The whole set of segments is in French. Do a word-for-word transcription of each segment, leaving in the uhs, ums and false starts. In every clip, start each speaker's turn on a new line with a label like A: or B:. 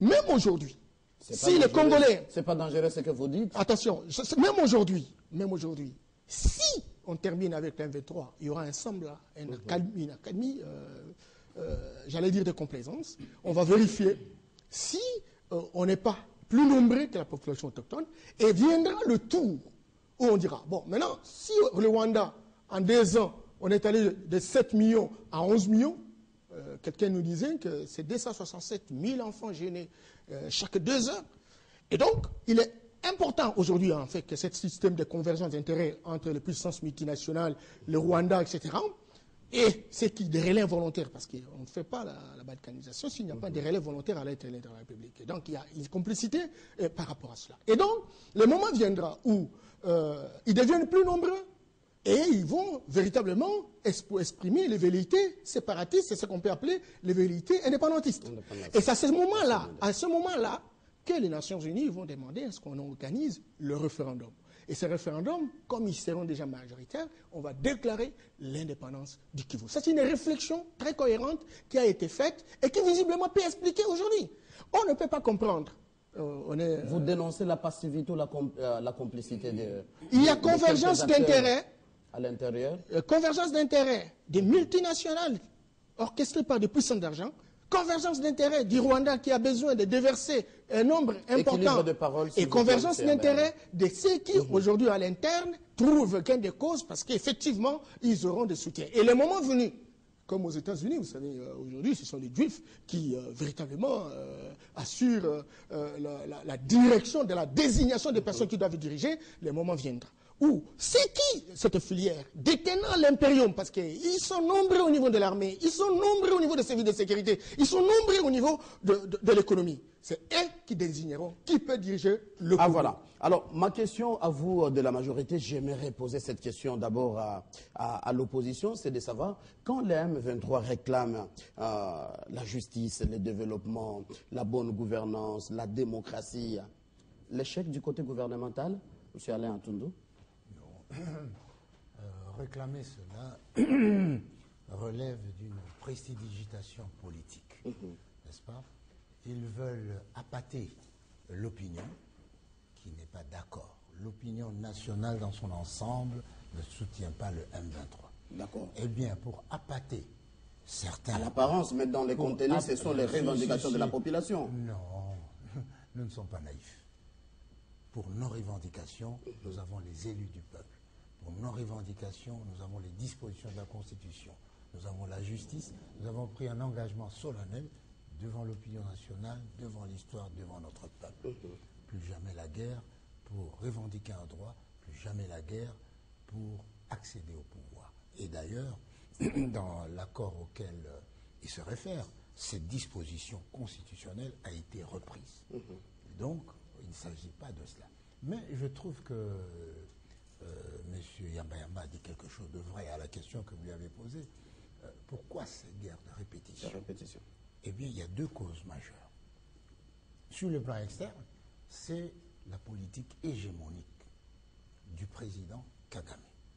A: même aujourd'hui, si les Congolais...
B: C'est pas dangereux ce que vous dites.
A: Attention, je, même aujourd'hui, même aujourd'hui, si on termine avec l'M vingt-trois, il y aura ensemble là, une académie, une académie euh, euh, j'allais dire de complaisance. On va vérifier si euh, on n'est pas plus nombreux que la population autochtone, et viendra le tour où on dira, bon, maintenant, si le Rwanda, en deux ans, on est allé de sept millions à onze millions, euh, quelqu'un nous disait que c'est deux cent soixante-sept mille enfants gênés euh, chaque deux heures. Et donc, il est important aujourd'hui, en fait, que ce système de convergence d'intérêts entre les puissances multinationales, le Rwanda, et cetera, et c'est qui des relais volontaires, parce qu'on ne fait pas la, la balkanisation s'il n'y a pas de relais volontaires à l'intérieur de la République. Et donc, il y a une complicité euh, par rapport à cela. Et donc, le moment viendra où euh, ils deviennent plus nombreux et ils vont véritablement exprimer les velléités séparatistes, c'est ce qu'on peut appeler les velléités indépendantistes. Et c'est à ce moment-là, à ce moment-là, que les Nations Unies vont demander à ce qu'on organise le référendum. Et ce référendum, comme ils seront déjà majoritaires, on va déclarer l'indépendance du Kivu. C'est une réflexion très cohérente qui a été faite et qui visiblement peut expliquer aujourd'hui. On ne peut pas comprendre. Euh, on est,
B: Vous dénoncez la passivité ou la, com euh, la complicité de...
A: Il y a convergence d'intérêts.
B: À l'intérieur
A: euh, Convergence d'intérêts des multinationales orchestrées par des puissants d'argent. Convergence d'intérêts du Rwanda qui a besoin de déverser un nombre important.
B: De parole,
A: et convergence d'intérêts de ceux qui, mmh. aujourd'hui, à l'interne, trouvent gain de cause parce qu'effectivement, ils auront des soutiens. Et le moment venu, comme aux États-Unis, vous savez, euh, aujourd'hui, ce sont les Juifs qui, euh, véritablement, euh, assurent euh, la, la, la direction de la désignation des personnes mmh. qui doivent diriger, le moment viendra. Ou c'est qui cette filière détenant l'impérium, parce qu'ils sont nombreux au niveau de l'armée, ils sont nombreux au niveau des services de sécurité, ils sont nombreux au niveau de, de, de l'économie. C'est eux qui désigneront qui peut diriger le pouvoir.
B: Ah voilà. Alors ma question à vous de la majorité, j'aimerais poser cette question d'abord à, à, à l'opposition, c'est de savoir quand le M vingt-trois réclame euh, la justice, le développement, la bonne gouvernance, la démocratie, l'échec du côté gouvernemental, M. Alain Atundou?
C: Euh, réclamer cela relève d'une prestidigitation politique, mmh. n'est-ce pas? Ils veulent appâter l'opinion qui n'est pas d'accord. L'opinion nationale dans son ensemble ne soutient pas le M vingt-trois. D'accord. Eh bien, pour appâter certains...
B: À l'apparence, mais dans les contenus, ce sont les revendications si, si, de la population.
C: Non, nous ne sommes pas naïfs. Pour nos revendications, mmh. nous avons les élus du peuple. Pour nos revendications, nous avons les dispositions de la Constitution. Nous avons la justice. Nous avons pris un engagement solennel devant l'opinion nationale, devant l'histoire, devant notre peuple. Mmh. Plus jamais la guerre pour revendiquer un droit, plus jamais la guerre pour accéder au pouvoir. Et d'ailleurs, dans l'accord auquel euh, il se réfère, cette disposition constitutionnelle a été reprise. Mmh. Donc, il ne s'agit pas de cela. Mais je trouve que euh, M. Yamba Yamba a dit quelque chose de vrai à la question que vous lui avez posée. Euh, pourquoi ces guerres de répétition? De répétition. Eh bien, il y a deux causes majeures. Sur le plan externe, c'est la politique hégémonique du président Kagame.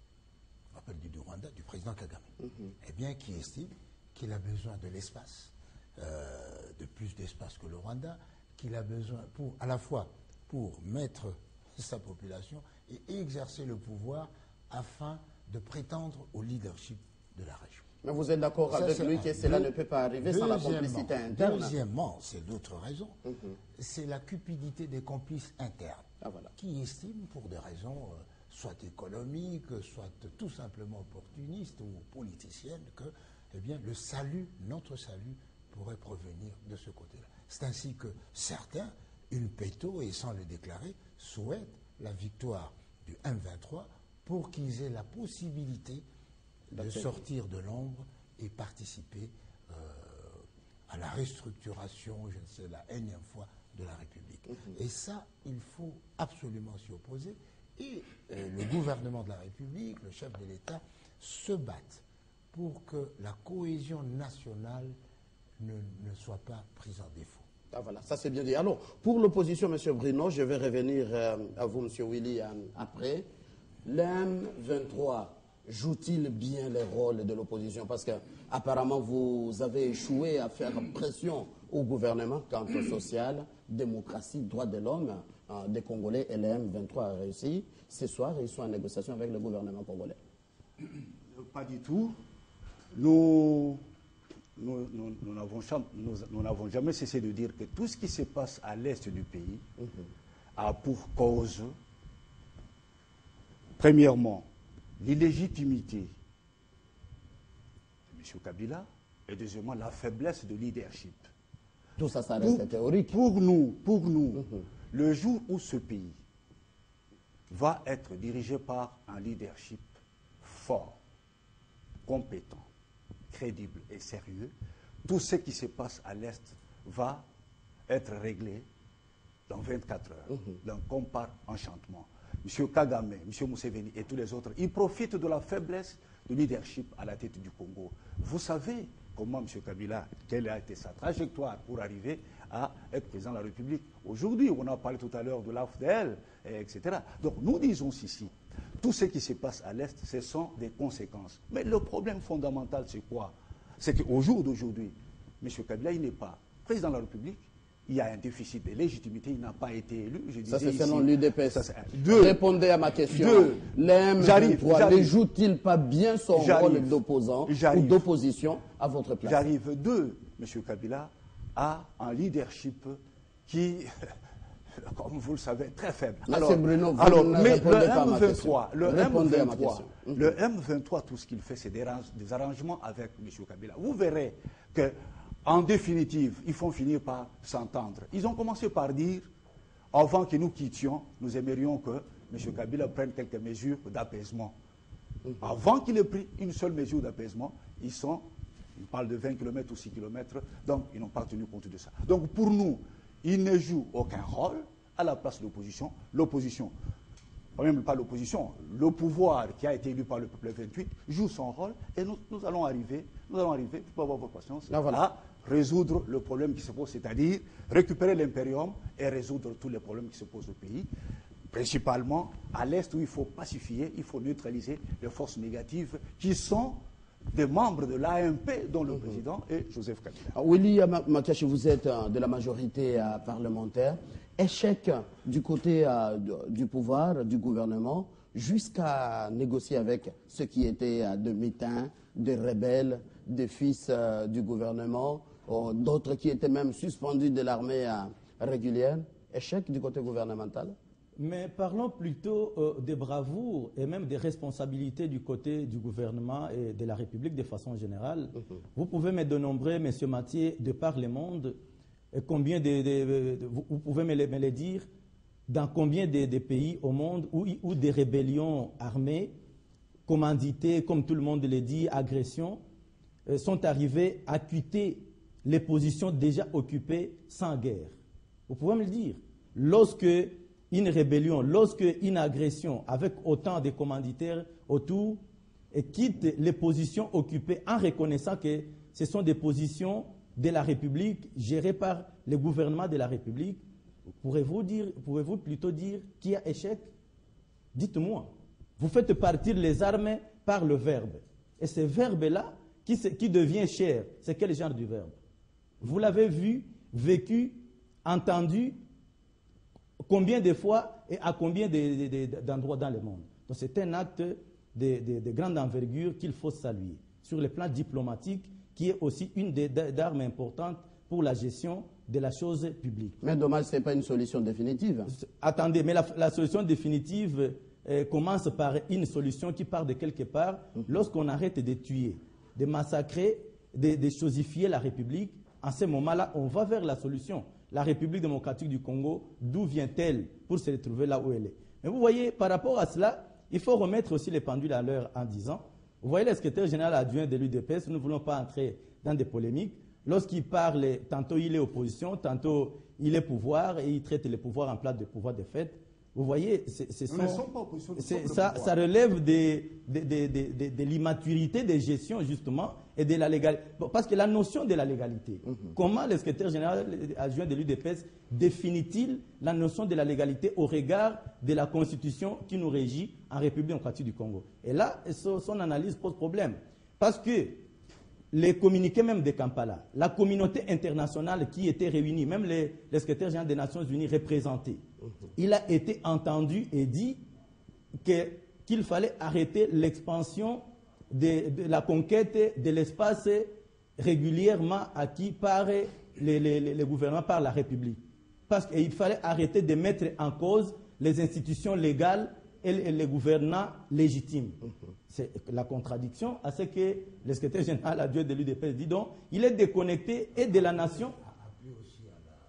C: On appelle du, du Rwanda, du président Kagame. Mm-hmm. Eh bien, qui estime qu'il a besoin de l'espace, euh, de plus d'espace que le Rwanda, qu'il a besoin pour, à la fois pour mettre sa population et exercer le pouvoir afin de prétendre au leadership de la région.
B: Mais vous êtes d'accord avec lui que cela ne peut pas arriver sans la complicité interne?
C: Deuxièmement, c'est d'autres raisons. Mm-hmm. C'est la cupidité des complices internes ah, voilà. qui estiment pour des raisons euh, soit économiques, soit tout simplement opportunistes ou politiciennes que eh bien, le salut, notre salut, pourrait provenir de ce côté-là. C'est ainsi que certains, une péto et sans le déclarer, souhaitent la victoire du M vingt-trois pour qu'ils aient la possibilité de sortir de l'ombre et participer euh, à la restructuration, je ne sais, la énième fois de la République. Mm-hmm. Et ça, il faut absolument s'y opposer. Et euh, le gouvernement de la République, le chef de l'État, se battent pour que la cohésion nationale ne, ne soit pas prise en défaut.
B: Ah voilà, ça c'est bien dit. Alors, pour l'opposition, M. Bruno, je vais revenir euh, à vous, M. Willy, euh, après. Le M vingt-trois joue-t-il bien les rôles de l'opposition? Parce que apparemment vous avez échoué à faire pression au gouvernement quant au social, démocratie, droits de l'homme euh, des Congolais et le M vingt-trois a réussi. Ce soir, ils sont en négociation avec le gouvernement congolais.
D: Pas du tout. Nous nous, nous, nous n'avons jamais, nous, jamais cessé de dire que tout ce qui se passe à l'est du pays mm-hmm. a pour cause, premièrement, l'illégitimité de M. Kabila et deuxièmement, la faiblesse de leadership.
B: Tout ça, ça reste
D: pour,
B: théorique.
D: Pour nous, pour nous
B: mm-hmm.
D: le jour où ce pays va être dirigé par un leadership fort, compétent, crédible et sérieux, tout ce qui se passe à l'Est va être réglé dans vingt-quatre heures, mm-hmm. d'un compas enchantement. M. Kagame, M. Museveni et tous les autres, ils profitent de la faiblesse du leadership à la tête du Congo. Vous savez comment M. Kabila, quelle a été sa trajectoire pour arriver à être président de la République. Aujourd'hui, on a parlé tout à l'heure de l'A F D L, et cetera. Donc nous disons ici, tout ce qui se passe à l'Est, ce sont des conséquences. Mais le problème fondamental, c'est quoi? C'est qu'au jour d'aujourd'hui, M. Kabila, il n'est pas président de la République. Il y a un déficit de légitimité, il n'a pas été élu. Je
B: ça, c'est
D: ici,
B: selon l'U D P S.
D: Deux,
B: Répondez à ma question.
D: Deux,
B: le M vingt-trois ne joue-t-il pas bien son rôle d'opposant ou d'opposition à votre place?
D: J'arrive. Deux, M. Kabila a un leadership qui, comme vous le savez, très faible.
B: Alors, Bruno, vous
D: alors
B: ne
D: mais
B: répondez
D: le
B: pas à ma
D: M vingt-trois, le
B: Répondez
D: M
B: à ma
D: vingt-trois,
B: question.
D: le M vingt-trois, tout ce qu'il fait, c'est des, des arrangements avec M. Kabila. Vous verrez que en définitive, ils font finir par s'entendre. Ils ont commencé par dire, avant que nous quittions, nous aimerions que M. Kabila prenne quelques mesures d'apaisement. Mm-hmm. Avant qu'il ait pris une seule mesure d'apaisement, ils sont, ils parlent de vingt kilomètres ou six kilomètres, donc ils n'ont pas tenu compte de ça. Donc pour nous, ils ne jouent aucun rôle à la place de l'opposition. L'opposition, même pas l'opposition, le pouvoir qui a été élu par le peuple vingt-huit joue son rôle et nous, nous allons arriver, nous allons arriver, il faut avoir votre patience,
B: ah, voilà.
D: à résoudre le problème qui se pose, c'est-à-dire récupérer l'impérium et résoudre tous les problèmes qui se posent au pays, principalement à l'Est où il faut pacifier, il faut neutraliser les forces négatives qui sont des membres de l'A M P, dont le mmh. président est Joseph Kabila.
B: William Makache, vous êtes de la majorité parlementaire. Échec du côté euh, du pouvoir, du gouvernement, jusqu'à négocier avec ceux qui étaient euh, de mutins, des rebelles, des fils euh, du gouvernement, euh, d'autres qui étaient même suspendus de l'armée euh, régulière. Échec du côté gouvernemental?
E: Mais parlons plutôt euh, des bravoures et même des responsabilités du côté du gouvernement et de la République de façon générale. Mm-hmm. Vous pouvez me dénombrer, M. Mathieu, de par le monde, et combien de, de, de, vous pouvez me le, me le dire, dans combien de, de pays au monde où, où des rébellions armées, commanditées, comme tout le monde le dit, agressions, euh, sont arrivées à quitter les positions déjà occupées sans guerre. Vous pouvez me le dire. Lorsque une rébellion, lorsque une agression avec autant de commanditaires autour et quitte les positions occupées en reconnaissant que ce sont des positions de la République gérées par le gouvernement de la République, pourrez-vous dire, pourrez-vous plutôt dire qu'il y a échec? Dites-moi. Vous faites partir les armes par le verbe. Et ce verbe-là, qui, qui devient cher, c'est quel genre de verbe? Vous l'avez vu, vécu, entendu, combien de fois et à combien d'endroits dans le monde? Donc c'est un acte de, de, de grande envergure qu'il faut saluer. Sur le plan diplomatique, qui est aussi une des armes importantes pour la gestion de la chose publique.
B: Mais dommage, ce n'est pas une solution définitive.
E: Attendez, mais la, la solution définitive euh, commence par une solution qui part de quelque part. Mm-hmm. Lorsqu'on arrête de tuer, de massacrer, de, de chosifier la République, en ce moment-là, on va vers la solution. La République démocratique du Congo, d'où vient-elle pour se retrouver là où elle est? Mais vous voyez, par rapport à cela, il faut remettre aussi les pendules à l'heure en disant, vous voyez le secrétaire général adjoint de l'U D P S, nous ne voulons pas entrer dans des polémiques. Lorsqu'il parle, tantôt il est opposition, tantôt il est pouvoir et il traite les pouvoirs en plat de pouvoir de fait. Vous voyez, c'est, c'est
D: nous ne sommes pas opposition, nous sommes
E: ça, ça relève de, de, de, de, de, de l'immaturité de gestion justement et de la légalité. Parce que la notion de la légalité, mm-hmm. comment le secrétaire général adjoint de l'U D P S définit-il la notion de la légalité au regard de la constitution qui nous régit en République démocratique du Congo? Et là, son analyse pose problème. Parce que les communiqués même de Kampala, la communauté internationale qui était réunie, même les, les secrétaires généraux des Nations Unies représentés, mmh. il a été entendu et dit que, qu'il fallait arrêter l'expansion de, de la conquête de l'espace régulièrement acquis par les, les, les, les gouvernements, par la République. Parce qu'il fallait arrêter de mettre en cause les institutions légales et les gouvernants légitimes. Mm-hmm. C'est la contradiction à ce que le secrétaire général adjoint de l'U D P S dit donc, il est déconnecté et de la nation.
C: Appelé aussi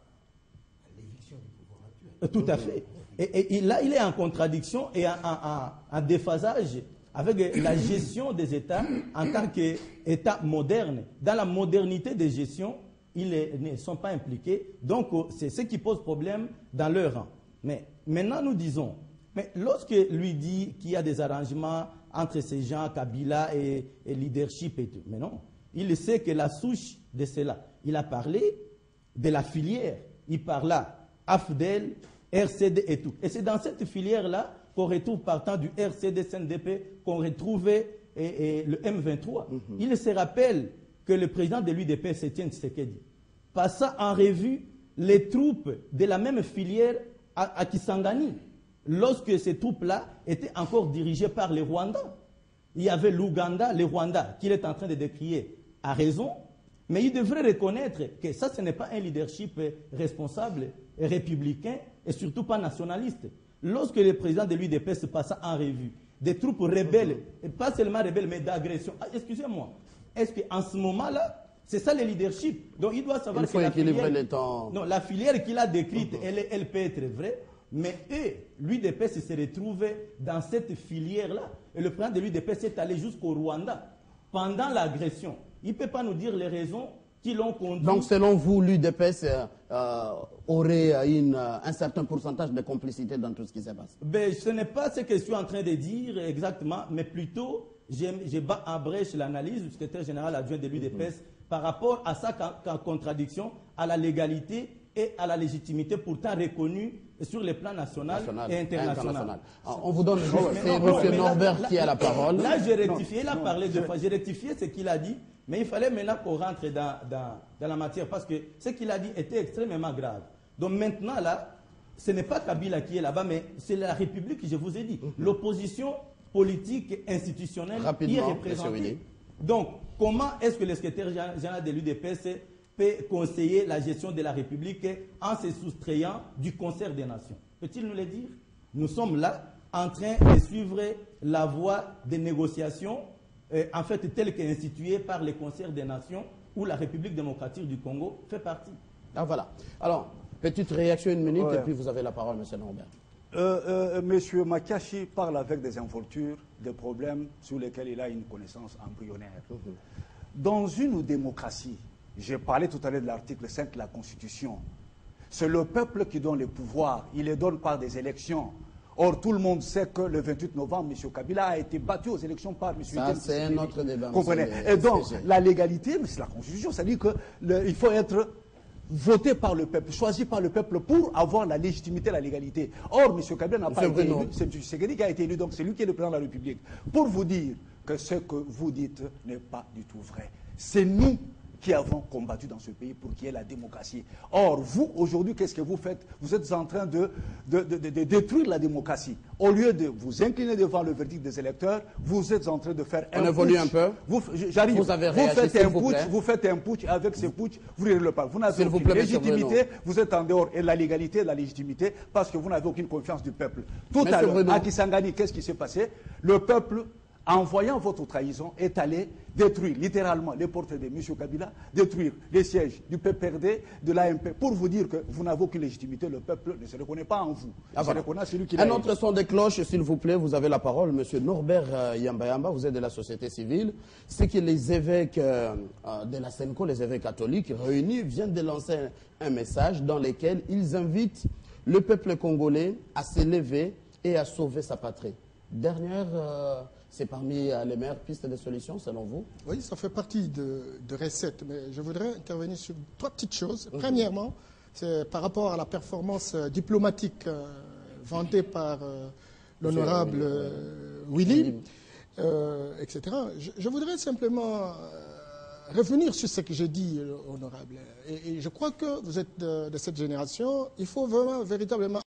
C: à l'éviction du pouvoir actuel.
E: Tout à fait. Et, et là, il est en contradiction et en, en, en déphasage avec la gestion des États en tant qu'État moderne. Dans la modernité des gestions, ils ne sont pas impliqués. Donc, c'est ce qui pose problème dans leur rang. Mais maintenant, nous disons, mais lorsque lui dit qu'il y a des arrangements entre ces gens, Kabila et, et leadership et tout, mais non, il sait que la souche de cela, il a parlé de la filière, il parla A F D L, R C D et tout. Et c'est dans cette filière-là qu'on retrouve partant du R C D C N D P, qu'on retrouvait et, et le M vingt-trois. Mm-hmm. Il se rappelle que le président de l'U D P S, Etienne Tshisekedi, passa en revue les troupes de la même filière à, à Kisangani, lorsque ces troupes-là étaient encore dirigées par les Rwandais. Il y avait l'Ouganda, les Rwandais, qu'il est en train de décrier à raison, mais il devrait reconnaître que ça, ce n'est pas un leadership responsable, républicain et surtout pas nationaliste. Lorsque le président de l'U D P S passa en revue des troupes rebelles, et pas seulement rebelles, mais d'agression, ah, excusez-moi, est-ce qu'en ce moment-là, c'est ça le leadership? Donc il doit savoir
B: il faut
E: que la
B: équilibrer
E: filière,
B: les temps.
E: Non, la filière qu'il a décrite, mm-hmm. elle, elle peut être vraie, mais eux, l'U D P S se retrouve dans cette filière-là. Et le président de l'U D P S est allé jusqu'au Rwanda pendant l'agression. Il ne peut pas nous dire les raisons qui l'ont conduit.
B: Donc, selon vous, l'U D P S euh, aurait une, un certain pourcentage de complicité dans tout ce qui se passe?
E: Ben, ce n'est pas ce que je suis en train de dire exactement, mais plutôt, je bats en brèche l'analyse du secrétaire général adjoint de l'U D P S mm-hmm. par rapport à sa contradiction, à la légalité et à la légitimité pourtant reconnue sur les plans national, national et international. international.
B: Alors, on vous donne, c'est M. Norbert là, qui a la parole.
E: Là, j'ai rectifié, il a parlé deux fois, j'ai rectifié ce qu'il a dit, mais il fallait maintenant qu'on rentre dans, dans, dans la matière parce que ce qu'il a dit était extrêmement grave. Donc maintenant, là, ce n'est pas Kabila qui est là-bas, mais c'est la République, je vous ai dit. Mm-hmm. L'opposition politique institutionnelle qui est représentée. Donc, comment est-ce que le secrétaire général de l'U D P S peut conseiller la gestion de la République en se soustrayant du concert des nations? Peut-il nous le dire? Nous sommes là en train de suivre la voie des négociations, euh, en fait, telle qu'instituée par le concert des nations, où la République démocratique du Congo fait partie.
B: Ah voilà. Alors, petite réaction, une minute, ouais. Et puis vous avez la parole, M. Norbert.
D: Euh, euh, Monsieur Makashi parle avec des involtures, des problèmes sur lesquels il a une connaissance embryonnaire. Mm-hmm. Dans une démocratie, j'ai parlé tout à l'heure de l'article cinq de la Constitution, c'est le peuple qui donne le pouvoir, il les donne par des élections. Or, tout le monde sait que le vingt-huit novembre, M. Kabila a été battu aux élections par M.
B: Ça, c'est un autre débat.
D: Comprenez? Et donc, la légalité, mais c'est la Constitution, ça dit qu'il faut être voté par le peuple, choisi par le peuple pour avoir la légitimité, la légalité. Or, M. Kabila n'a pas été élu, c'est M. Tshisekedi qui a été élu, donc c'est lui qui est le président de la République. Pour vous dire que ce que vous dites n'est pas du tout vrai. C'est nous qui avons combattu dans ce pays pour qu'il y ait la démocratie. Or, vous, aujourd'hui, qu'est-ce que vous faites? Vous êtes en train de, de, de, de détruire la démocratie. Au lieu de vous incliner devant le verdict des électeurs, vous êtes en train de faire un
B: On évolue un peu.
D: Vous, j'arrive.
B: Vous avez réagi,
D: vous faites un
B: vous
D: putsch, vous faites un putsch, avec ce putsch, vous ne le pas. Vous n'avez aucune
B: plaît,
D: légitimité, vous êtes en dehors. Et la légalité, la légitimité, parce que vous n'avez aucune confiance du peuple. Tout
B: Monsieur
D: à l'heure,
B: Bruno.
D: à Kisangani, qu'est-ce qui s'est passé? Le peuple, en voyant votre trahison, est allé détruire littéralement les portraits de M. Kabila, détruire les sièges du P P R D, de l'A M P, pour vous dire que vous n'avez aucune légitimité, le peuple ne se reconnaît pas en vous.
B: Ah,
D: il
B: voilà.
D: se reconnaît celui qui
B: Un
D: l'a
B: autre son de cloche, s'il vous plaît, vous avez la parole, M. Norbert euh, Yamba-Yamba, vous êtes de la société civile. C'est que les évêques euh, de la Senco, les évêques catholiques réunis, viennent de lancer un, un message dans lequel ils invitent le peuple congolais à s'élever et à sauver sa patrie. Dernière... Euh, C'est parmi les meilleures pistes de solutions, selon vous?
A: Oui, ça fait partie de, de recettes, mais je voudrais intervenir sur trois petites choses. Mmh. Premièrement, c'est par rapport à la performance euh, diplomatique euh, vantée par euh, l'honorable euh, Willy, euh, et cetera. Je, je voudrais simplement euh, revenir sur ce que j'ai dit, euh, honorable. Et, et je crois que vous êtes de, de cette génération. Il faut vraiment, véritablement